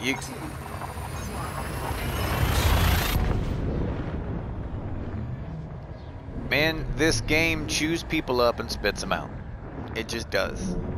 You... Man, this game chews people up and spits them out. It just does.